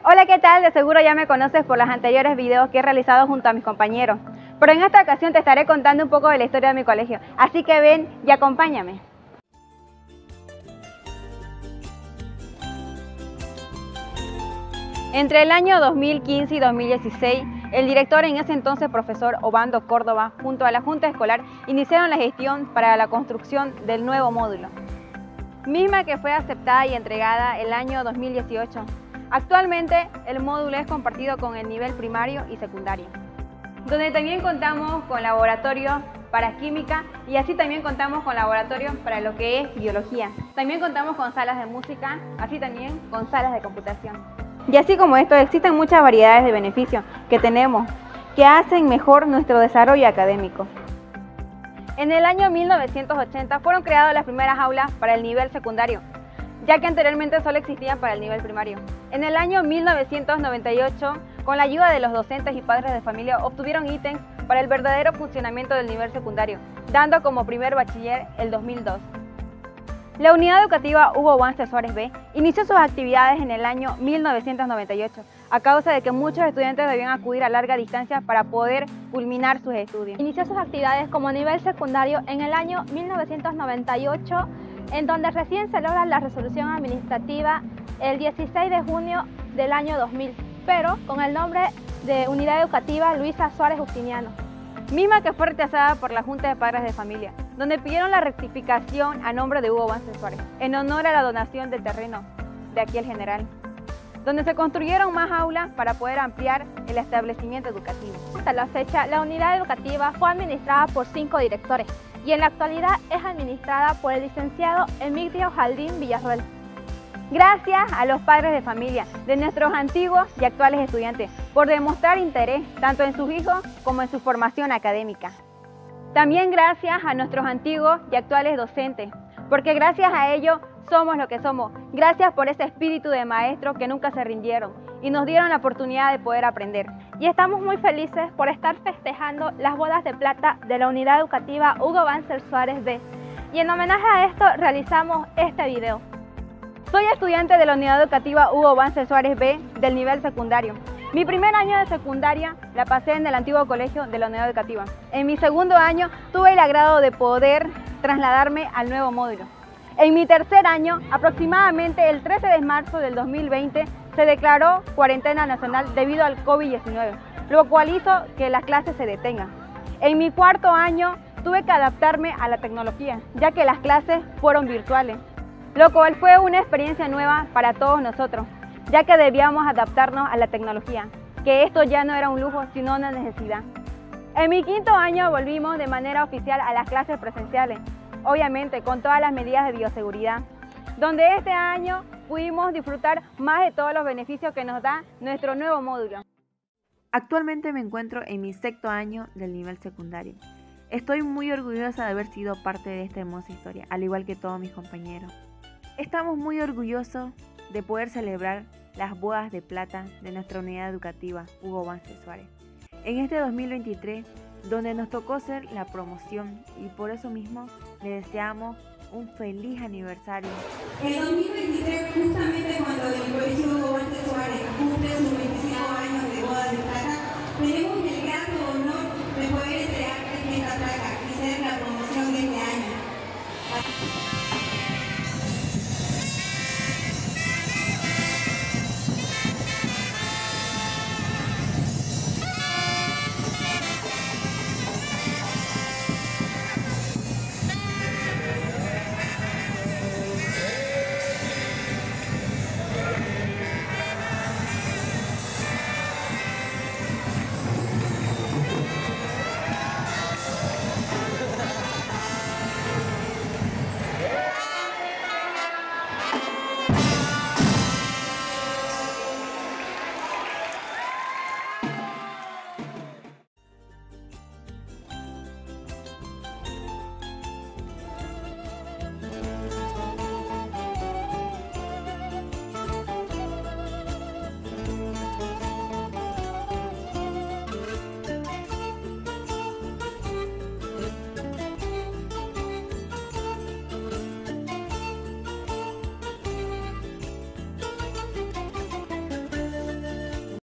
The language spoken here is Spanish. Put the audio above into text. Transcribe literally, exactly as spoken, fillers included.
Hola, ¿qué tal? De seguro ya me conoces por los anteriores videos que he realizado junto a mis compañeros, pero en esta ocasión te estaré contando un poco de la historia de mi colegio, así que ven y acompáñame. Entre el año dos mil quince y dos mil dieciséis, el director, en ese entonces profesor Obando Córdoba, junto a la Junta Escolar, iniciaron la gestión para la construcción del nuevo módulo, misma que fue aceptada y entregada el año dos mil dieciocho. Actualmente, el módulo es compartido con el nivel primario y secundario, donde también contamos con laboratorios para química y así también contamos con laboratorios para lo que es biología. También contamos con salas de música, así también con salas de computación. Y así como esto, existen muchas variedades de beneficios que tenemos que hacen mejor nuestro desarrollo académico. En el año mil novecientos ochenta fueron creadas las primeras aulas para el nivel secundario, ya que anteriormente solo existían para el nivel primario. En el año mil novecientos noventa y ocho, con la ayuda de los docentes y padres de familia, obtuvieron ítems para el verdadero funcionamiento del nivel secundario, dando como primer bachiller el dos mil dos. La Unidad Educativa Hugo Banzer Suárez B inició sus actividades en el año mil novecientos noventa y ocho, a causa de que muchos estudiantes debían acudir a larga distancia para poder culminar sus estudios. Inició sus actividades como nivel secundario en el año mil novecientos noventa y ocho, en donde recién se logra la resolución administrativa el dieciséis de junio del año dos mil, pero con el nombre de Unidad Educativa Luisa Suárez Justiniano, misma que fue rechazada por la Junta de Padres de Familia, donde pidieron la rectificación a nombre de Hugo Banzer Suárez, en honor a la donación del terreno de aquí el general, donde se construyeron más aulas para poder ampliar el establecimiento educativo. Hasta la fecha, la unidad educativa fue administrada por cinco directores y en la actualidad es administrada por el licenciado Emigdio Jaldín Villarroel. Gracias a los padres de familia de nuestros antiguos y actuales estudiantes por demostrar interés tanto en sus hijos como en su formación académica. También gracias a nuestros antiguos y actuales docentes, porque gracias a ellos somos lo que somos. Gracias por ese espíritu de maestros que nunca se rindieron y nos dieron la oportunidad de poder aprender. Y estamos muy felices por estar festejando las bodas de plata de la Unidad Educativa Hugo Banzer Suárez B. Y en homenaje a esto realizamos este video. Soy estudiante de la Unidad Educativa Hugo Banzer Suárez B del nivel secundario. Mi primer año de secundaria la pasé en el antiguo colegio de la Unidad Educativa. En mi segundo año tuve el agrado de poder trasladarme al nuevo módulo. En mi tercer año, aproximadamente el trece de marzo del dos mil veinte, se declaró cuarentena nacional debido al COVID diecinueve, lo cual hizo que las clases se detengan. En mi cuarto año tuve que adaptarme a la tecnología, ya que las clases fueron virtuales, lo cual fue una experiencia nueva para todos nosotros, ya que debíamos adaptarnos a la tecnología, que esto ya no era un lujo, sino una necesidad. En mi quinto año volvimos de manera oficial a las clases presenciales, obviamente con todas las medidas de bioseguridad, donde este año pudimos disfrutar más de todos los beneficios que nos da nuestro nuevo módulo. Actualmente me encuentro en mi sexto año del nivel secundario. Estoy muy orgullosa de haber sido parte de esta hermosa historia, al igual que todos mis compañeros. Estamos muy orgullosos de poder celebrar las bodas de plata de nuestra unidad educativa Hugo Banzer Suárez en este dos mil veintitrés, donde nos tocó ser la promoción, y por eso mismo le deseamos un feliz aniversario. En dos mil veintitrés, justamente cuando el colegio Hugo Banzer Suárez